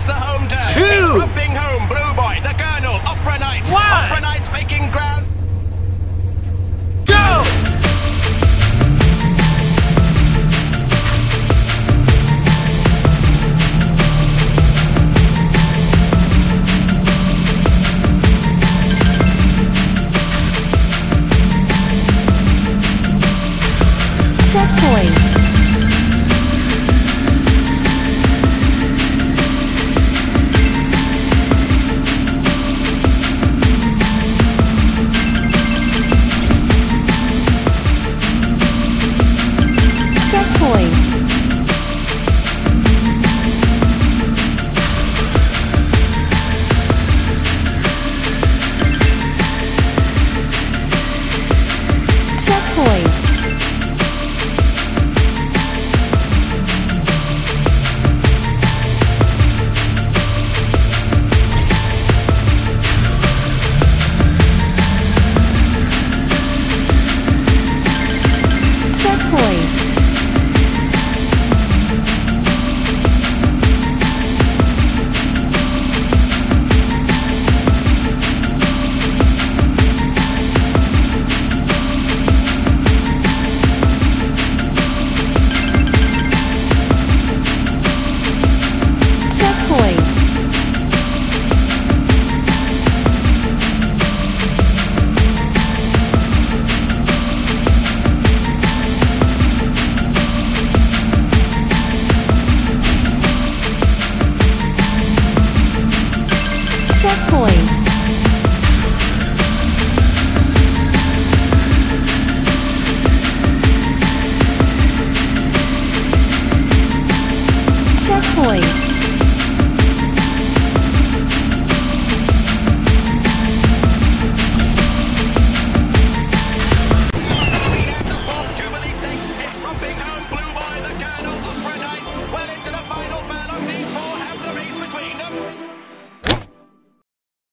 the home turn. 2. He's romping home. Blue Boy, the Colonel, Opera Knights. 1. Opera Knights making ground. Go! Checkpoint. Checkpoint. Checkpoint. Checkpoint. Checkpoint. Checkpoint.